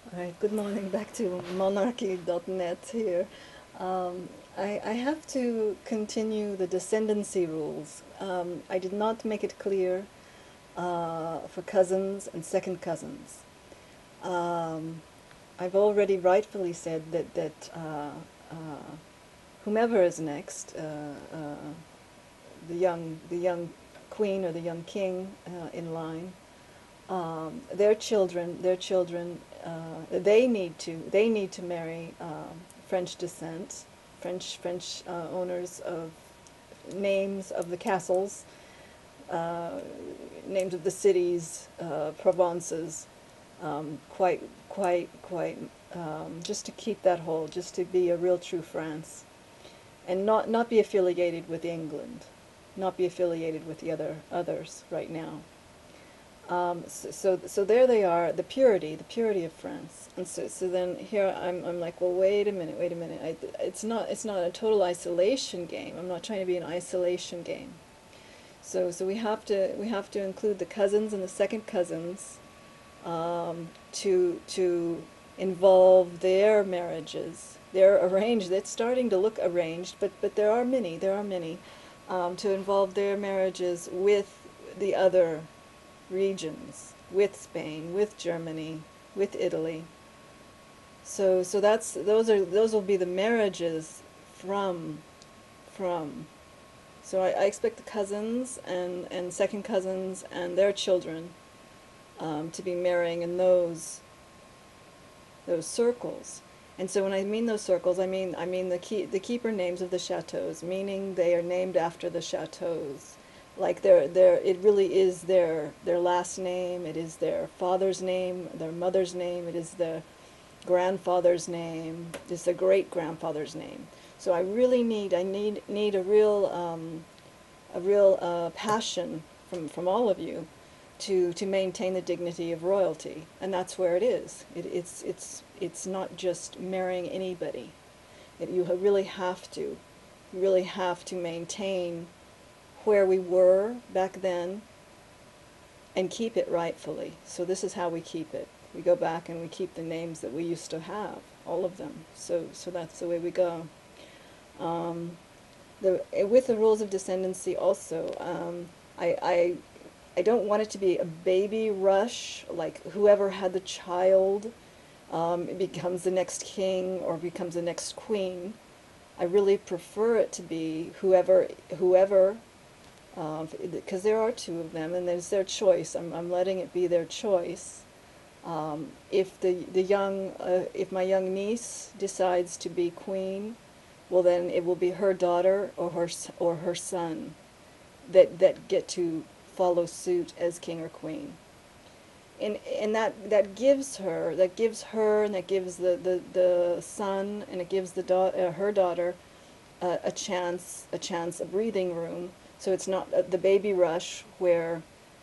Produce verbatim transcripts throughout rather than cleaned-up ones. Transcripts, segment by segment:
All right, good morning. Back to monarchy dot net here. Um, I, I have to continue the descendancy rules. Um, I did not make it clear uh, for cousins and second cousins. Um, I've already rightfully said that, that uh, uh, whomever is next, uh, uh, the young, the young queen or the young king uh, in line, um, their children, their children, uh, they need to, they need to marry um, French descent, French French uh, owners of names of the castles, uh, names of the cities, uh, provinces, um, quite, quite, quite, um, just to keep that whole, just to be a real true France, and not not be affiliated with England, not be affiliated with the other others right now. Um, so, so, so there they are, the purity, the purity of France. And so, so then here I'm, I'm like, well, wait a minute, wait a minute. I, it's not, it's not a total isolation game. I'm not trying to be an isolation game. So, so we have to, we have to include the cousins and the second cousins um, to, to involve their marriages. They're arranged. It's starting to look arranged, but, but there are many, there are many, um, to involve their marriages with the other regions, with Spain, with Germany, with Italy. So so that's those are those will be the marriages from from. So I, I expect the cousins and and second cousins and their children um, to be marrying in those those circles. And so when I mean those circles, I mean I mean the key, the keeper names of the chateaus, meaning they are named after the chateaus. Like their their it really is their their last name, it is their father's name, their mother's name, it is their grandfather's name, it is their great grandfather's name. So I really need I need need a real um, a real uh, passion from from all of you to to maintain the dignity of royalty, and that's where it is. It, it's it's it's not just marrying anybody. It, you really have to, you really have to maintain where we were back then and keep it rightfully. So this is how we keep it. We go back and we keep the names that we used to have, all of them. So so that's the way we go. Um, the with the rules of descendancy also, um, I, I I don't want it to be a baby rush, like whoever had the child um, becomes the next king or becomes the next queen. I really prefer it to be whoever whoever because there are two of them and there's their choice. I'm, I'm letting it be their choice. Um, if the the young uh, if my young niece decides to be queen, well then it will be her daughter or her or her son that that get to follow suit as king or queen. And and that that gives her that gives her and that gives the the, the son and it gives the da- uh, her daughter uh, a chance a chance a breathing room. So it's not uh, the baby rush where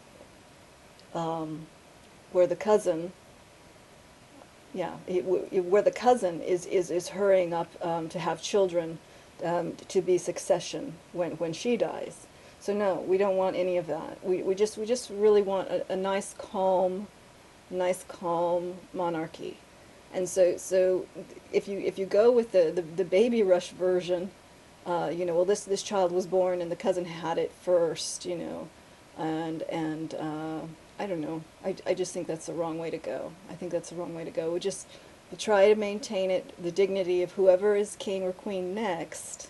um, where the cousin yeah it, it, where the cousin is is is hurrying up um, to have children um, to be succession when when she dies. So no, we don't want any of that. We we just we just really want a, a nice calm, nice calm monarchy. And so so if you if you go with the the, the baby rush version, uh, you know, well this this child was born and the cousin had it first, you know, and and uh, I don't know. I, I just think that's the wrong way to go. I think that's the wrong way to go. We just we try to maintain it, the dignity of whoever is king or queen next.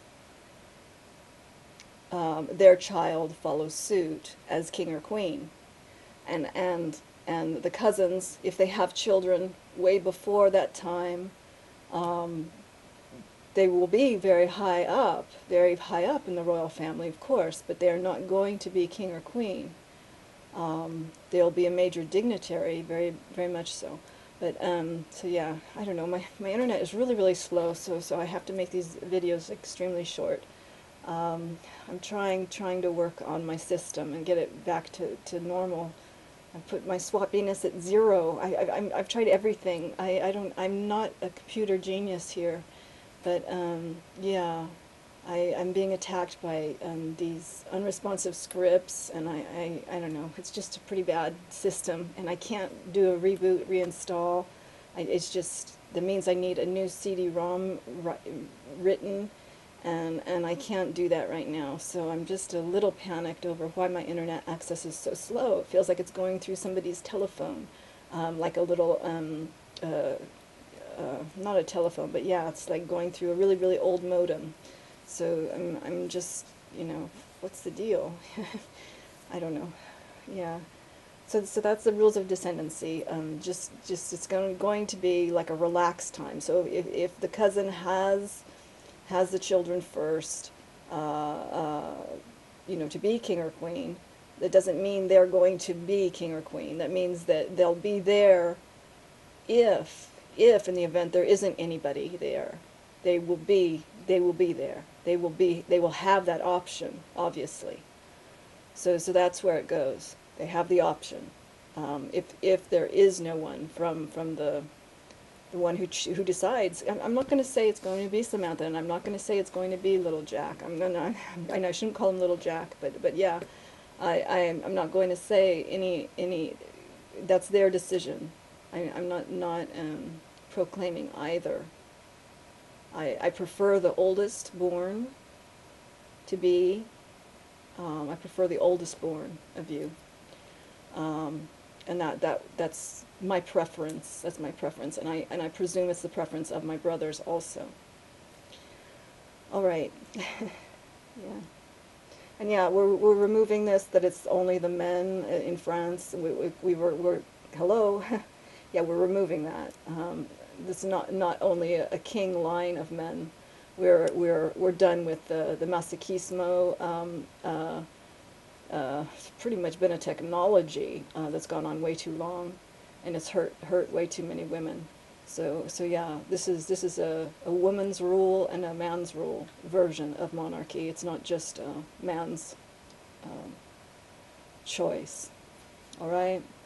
Um, their child follows suit as king or queen, and and and the cousins, if they have children way before that time, um, they will be very high up, very high up in the royal family, of course, but they're not going to be king or queen. Um, they'll be a major dignitary, very, very much so. But um, so yeah, I don't know. My my internet is really, really slow, so so I have to make these videos extremely short. Um, I'm trying trying to work on my system and get it back to, to normal. I put my swappiness at zero. I, I I'm, I've tried everything. I, I don't. I'm not a computer genius here, but um, yeah. I, I'm being attacked by um, these unresponsive scripts, and I, I, I don't know, it's just a pretty bad system, and I can't do a reboot, reinstall. I, it's just, that means I need a new C D ROM written, and, and I can't do that right now. So I'm just a little panicked over why my internet access is so slow. It feels like it's going through somebody's telephone, um, like a little, um, uh, uh, not a telephone, but yeah, it's like going through a really, really old modem. So I'm, I'm just, you know, what's the deal? I don't know. Yeah. So, so that's the rules of descendancy. Um, just, just it's going, going to be like a relaxed time. So if, if the cousin has, has the children first, uh, uh, you know, to be king or queen, that doesn't mean they're going to be king or queen. That means that they'll be there if, if in the event there isn't anybody there, they will be, they will be there. They will be, they will have that option, obviously. So, so that's where it goes. They have the option. Um, if, if there is no one from, from the, the one who, ch who decides, I'm, I'm not going to say it's going to be Samantha, and I'm not going to say it's going to be Little Jack. I'm gonna, I know I shouldn't call him Little Jack, but, but yeah, I, I'm, I'm not going to say any, any, that's their decision. I, I'm not, not um, proclaiming either. I, I prefer the oldest born to be, um, I prefer the oldest born of you. Um, and that, that, that's my preference, that's my preference, and I, and I presume it's the preference of my brothers also. All right. Yeah. And yeah, we're, we're removing this, that it's only the men in France. We, we, we were, we're, hello? Yeah, we're removing that. Um, this is not, not only a, a king line of men. We're, we're, we're done with the, the masochismo. Um, uh, uh, it's pretty much been a technology uh, that's gone on way too long, and it's hurt, hurt way too many women. So, so yeah, this is, this is a, a woman's rule and a man's rule version of monarchy. It's not just a man's um, choice. All right?